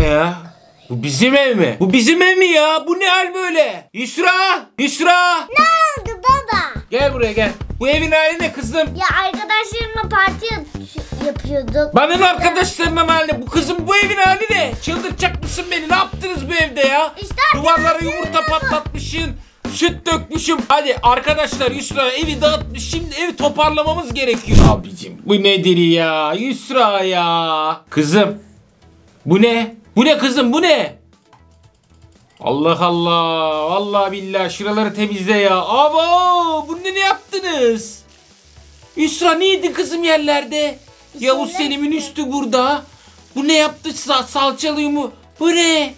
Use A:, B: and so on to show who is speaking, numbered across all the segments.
A: ya? Bu bizim ev mi? Bu bizim ev mi ya? Bu ne hal böyle? Yusra! Yusra!
B: Ne oldu baba?
A: Gel buraya gel. Bu evin hali ne kızım?
B: Ya arkadaşlarımla parti yapıyorduk.
A: Bana ne arkadaşlarımla hali? Bu kızım bu evin hali ne? Çıldırtacak mısın beni? Ne yaptınız bu evde ya?
B: İşte
A: duvarlara yumurta patlatmışsın. Süt dökmüşüm. Hadi arkadaşlar Yusra evi dağıtmış. Şimdi evi toparlamamız gerekiyor. Abicim bu nedir ya? Yusra ya. Kızım. Bu ne? Bu ne kızım bu ne? Allah Allah. Vallahi billahi şuraları temizle ya. Abo bunu ne yaptınız? Yusra neydi kızım yerlerde? Yavuz Selim'in üstü burada. Bu ne yaptı? Salçalıyor mu? Bu ne?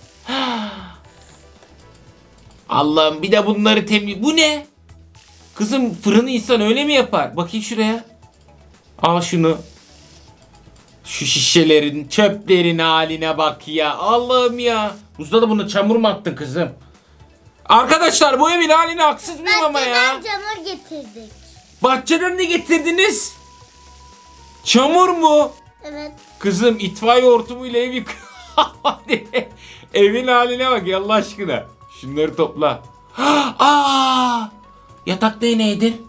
A: Allah'ım bir de bunları temiz. Bu ne? Kızım fırını insan öyle mi yapar? Bakayım şuraya. Al şunu. Şu şişelerin, çöplerin haline bak ya. Allah'ım ya. Buzdolabına çamur mu attın kızım? Arkadaşlar bu evin haline haksız mıyım ama ya?
B: Bahçeden çamur getirdik.
A: Bahçeden ne getirdiniz? Çamur mu?
B: Evet.
A: Kızım itfaiye hortumuyla ev yık. Evin haline bak ya Allah aşkına. Şunları topla. Yatakta ne yedin?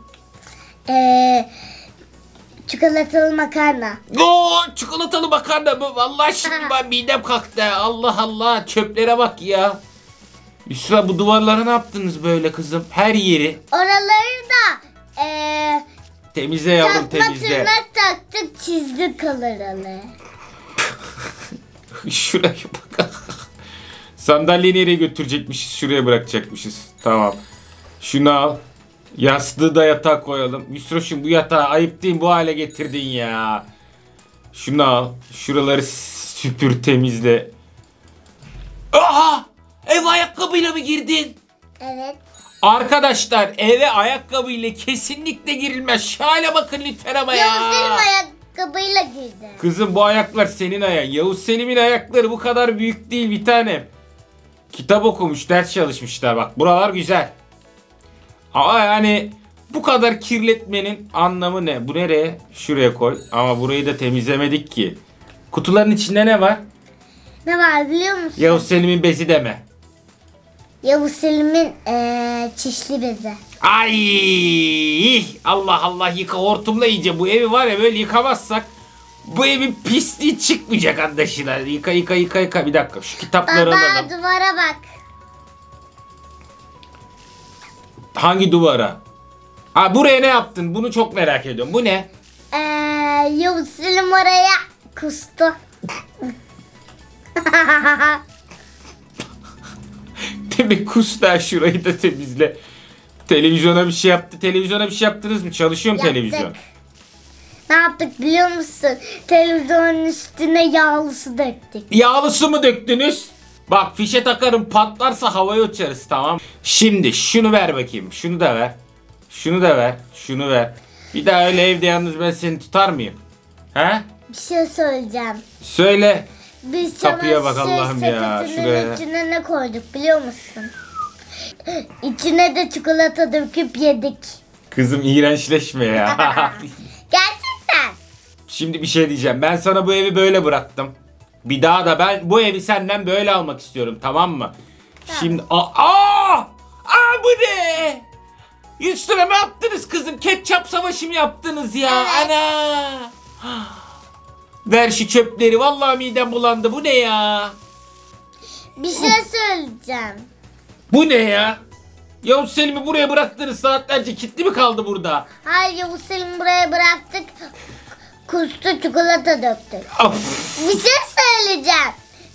B: Çikolatalı makarna.
A: Çikolatalı makarna mı? Vallahi şimdi ben midem kalktı. Allah Allah çöplere bak ya. Yusra bu duvarlara ne yaptınız böyle kızım? Her yeri.
B: Oraları da
A: temizle yavrum temizle.
B: tırnak taktık çizdik kalır.
A: Şuraya bak. Sandalyeyi nereye götürecekmişiz? Şuraya bırakacakmışız. Tamam. Şunu al. Yastığı da yatağa koyalım. Yusroş'um bu yatağı ayıp değil bu hale getirdin ya. Şunu al. Şuraları süpür temizle. Aha! Ev ayakkabıyla mı girdin?
B: Evet.
A: Arkadaşlar eve ayakkabıyla kesinlikle girilmez. Şöyle bakın lütfen ama ya.
B: Yavuz Selim ayakkabıyla girdi.
A: Kızım bu ayaklar senin ayağın. Yavuz Selim'in ayakları bu kadar büyük değil bir tanem. Kitap okumuş, ders çalışmışlar bak. Buralar güzel. Ama yani bu kadar kirletmenin anlamı ne? Bu nereye? Şuraya koy. Ama burayı da temizlemedik ki. Kutuların içinde ne var?
B: Ne var biliyor musun?
A: Yavuz Selim'in bezi deme.
B: Yavuz Selim'in çişli bezi.
A: Ay! Allah Allah yıka hortumla iyice bu evi var ya böyle yıkamazsak bu evin pisliği çıkmayacak anlaşılan. Yıka. Bir dakika şu kitapları
B: Baba
A: alalım.
B: duvara bak.
A: Hangi duvara? Buraya ne yaptın? Bunu çok merak ediyorum. Bu ne?
B: Yavuz Selim oraya kustu.
A: Demek kusta şurayı da temizle. Televizyona bir şey yaptı. Televizyona bir şey yaptınız mı? Çalışıyor mu televizyon?
B: Ne yaptık biliyor musun? Televizyonun üstüne yağlı su döktük.
A: Yağlı su mu döktünüz? Bak fişe takarım patlarsa havaya uçarız tamam. Şimdi şunu ver bakayım. Şunu da ver. Şunu da ver. Şunu ver. Bir daha öyle evde yalnız ben seni tutar mıyım? He?
B: Bir şey söyleyeceğim.
A: Söyle.
B: Biz
A: Kapıya bak Allah'ım ya. Şuraya.
B: İçine ne koyduk biliyor musun? İçine de çikolata döküp yedik.
A: Kızım iğrençleşme ya.
B: Gerçekten.
A: Şimdi bir şey diyeceğim. Ben sana bu evi böyle bıraktım. Bir daha da ben bu evi senden böyle almak istiyorum tamam mı? Tamam. Şimdi bu ne? 100 lira mı yaptınız kızım? Ketçap savaşı mı yaptınız ya?
B: Evet.
A: Ana. Ver şu çöpleri. Vallahi midem bulandı. Bu ne ya?
B: Bir şey söyleyeceğim.
A: Bu ne ya? Yavuz Selim'i buraya bıraktınız saatlerce kilitli mi kaldı burada?
B: Hayır Yavuz Selim'i buraya bıraktık. Kustu çikolata döktük.
A: Of.
B: Bir şey söyleyeceğim.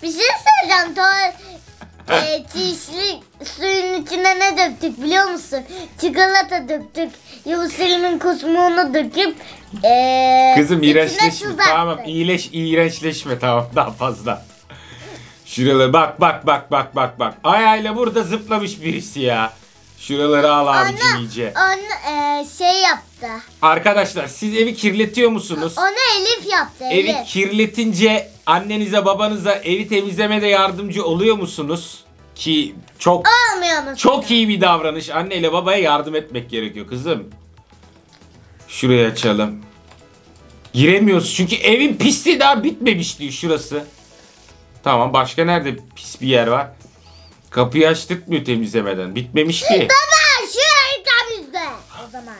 B: Çişli suyun içine ne döktük biliyor musun? Çikolata döktük. Yavuz Selim'in kusmuğunu döküp
A: kızım iğrençleşme. Tamam
B: attık.
A: iğrençleşme tamam daha fazla. Şuraları bak. Ayağıyla burada zıplamış birisi ya. Şuraları al abicim iyice.
B: Onu şey yaptı.
A: Arkadaşlar siz evi kirletiyor musunuz?
B: Onu Elif yaptı.
A: Evi
B: Elif.
A: kirletince annenize babanıza evi temizlemede yardımcı oluyor musunuz? Ki
B: Olmuyor musun?
A: çok iyi bir davranış. Anneyle babaya yardım etmek gerekiyor kızım. Şurayı açalım. Giremiyoruz çünkü evin pisliği daha bitmemiş diyor şurası. Tamam, başka nerede pis bir yer var? Kapıyı açtırtmıyor temizlemeden. Bitmemiş ki.
B: Baba şurayı temizle. O zaman.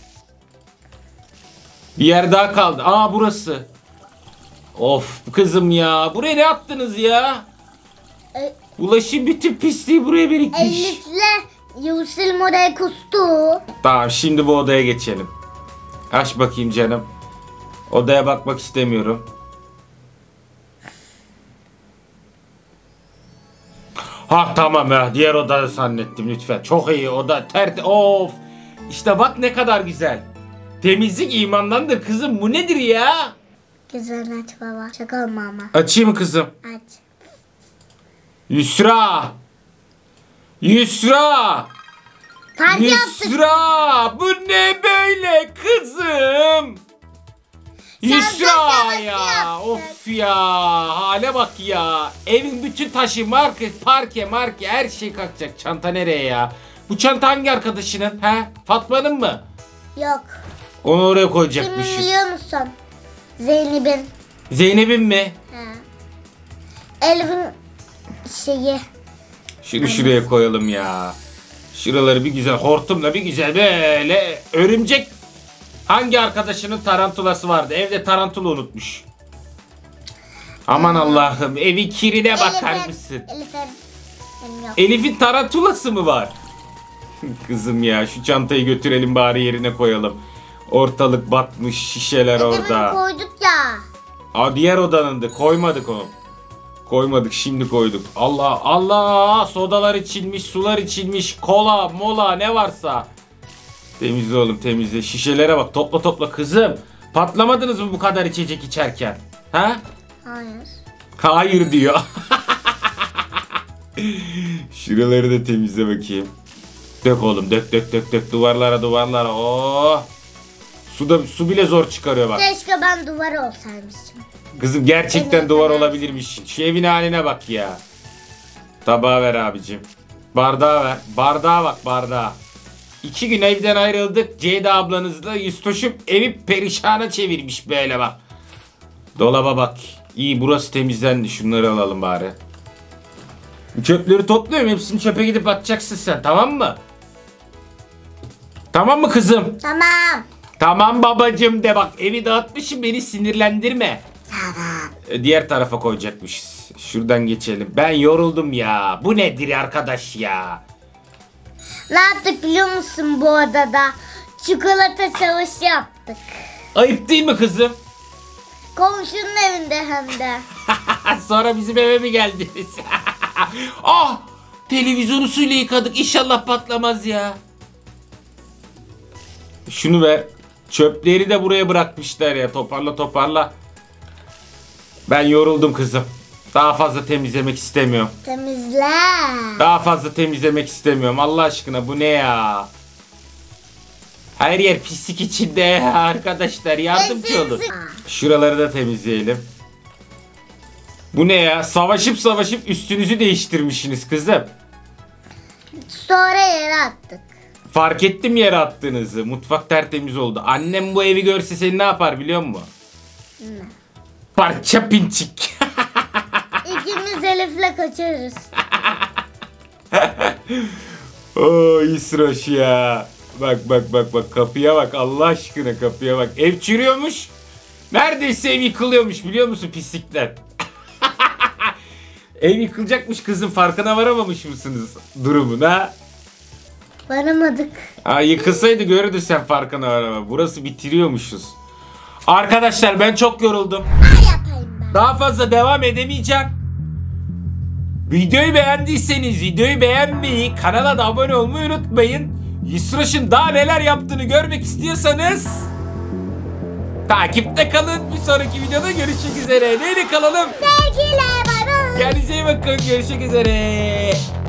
A: Bir yer daha kaldı. Aa, burası. Of kızım ya. Buraya ne yaptınız ya?
B: E,
A: Ulaşım bütün pisliği buraya birikmiş.
B: Elif'le Yavuz Selim oraya kustu.
A: Tamam, şimdi bu odaya geçelim. Aç bakayım canım. Odaya bakmak istemiyorum. Ha tamam ya, diğer odada zannettim lütfen. Çok iyi oda. Of. İşte bak ne kadar güzel. Temizlik imandandır kızım. Bu nedir ya?
B: Güzel aç baba. Şaka olma ama.
A: Açayım mı kızım?
B: Aç.
A: Yusra. Yusra.
B: Fark yaptık.
A: Yusra. Bu ne böyle kızım? Yusra
B: savaşı
A: ya.
B: yaptık.
A: Of ya. Hale bak ya. Evin bütün taşı, parke her şey kalkacak. Çanta nereye ya? Bu çanta hangi arkadaşının? He? Fatma'nın mı?
B: Yok.
A: Onu oraya
B: Kimin
A: koyacakmışız.
B: biliyor musun? Zeynep'in.
A: Zeynep'in mi?
B: He. Elif'in şeyi.
A: Şunu şuraya koyalım ya. Şuraları bir güzel hortumla bir güzel böyle örümcek. Hangi arkadaşının tarantulası vardı? Evde tarantula unutmuş. Aman Allah'ım, evi kirine bakar mısın?
B: Elif'in yok.
A: Elif'in tarantulası mı var? Kızım ya, şu çantayı götürelim bari, yerine koyalım. Ortalık batmış, şişeler
B: Demin
A: orada.
B: koyduk ya.
A: Aa, diğer odanındı, koymadık onu. Koymadık, şimdi koyduk. Allah Allah, sodalar içilmiş, sular içilmiş, kola mola ne varsa. Temizle oğlum, temizle. Şişelere bak, topla topla kızım. Patlamadınız mı bu kadar içecek içerken? Ha?
B: Hayır.
A: Hayır diyor. Şuraları da temizle bakayım. Dök oğlum, dök duvarlara. Oh. Su bile zor çıkarıyor bak.
B: Keşke ben duvar olsaymışım.
A: Kızım gerçekten
B: Evet,
A: duvar
B: evet.
A: olabilirmiş. Şu evin haline bak ya. Tabağı ver abicim. Bardağı ver. Bardağa bak, bardağa. 2 gün evden ayrıldık. Ceyda ablanızla Yüstoş'um evi perişana çevirmiş böyle bak. Dolaba bak. İyi, burası temizlendi. Şunları alalım bari. Çöpleri topluyorum. Hepsini çöpe gidip atacaksın sen, tamam mı? Tamam mı kızım?
B: Tamam.
A: Tamam babacım de bak, evi dağıtmışım, beni sinirlendirme. Tamam. Diğer tarafa koyacakmışız. Şuradan geçelim. Ben yoruldum ya. Bu nedir arkadaş ya?
B: Ne yaptık biliyor musun bu odada? Çikolata savaşı yaptık.
A: Ayıp değil mi kızım?
B: Komşunun evinde hem de.
A: Sonra bizim eve mi geldiniz? Ah! Televizyonu suyla yıkadık. İnşallah patlamaz ya. Şunu ver. Çöpleri de buraya bırakmışlar ya. Toparla. Ben yoruldum kızım. Daha fazla temizlemek istemiyorum.
B: Temizle.
A: Daha fazla temizlemek istemiyorum. Allah aşkına, bu ne ya? Her yer pislik içinde ya arkadaşlar. Yardımcı olun. Şuraları da temizleyelim. Bu ne ya? Savaşıp üstünüzü değiştirmişsiniz kızım.
B: Sonra yere attık.
A: Fark ettim yere attığınızı. Mutfak tertemiz oldu. Annem bu evi görse seni ne yapar biliyor musun?
B: Ne?
A: Parça pinçik.
B: İkimiz Elif'le kaçarız.
A: Oo İsroş ya. Bak kapıya bak, Allah aşkına kapıya bak. Ev çürüyormuş. Neredeyse ev yıkılıyormuş, biliyor musun pislikler? Ev yıkılacakmış kızım, farkına varamamış mısınız durumun ha?
B: Varamadık.
A: Ha, yıkılsaydı görürdün sen, farkına varama. Burası bitiriyormuşuz. Arkadaşlar ben çok yoruldum.
B: Ne yapayım ben?
A: Daha fazla devam edemeyeceğim. Videoyu beğendiyseniz videoyu beğenmeyi, kanala da abone olmayı unutmayın. Yusraş'ın daha neler yaptığını görmek istiyorsanız takipte kalın. Bir sonraki videoda görüşmek üzere. Neyle kalalım?
B: Sevgiyle bay bay.
A: Kendinize iyi bakın. Görüşmek üzere.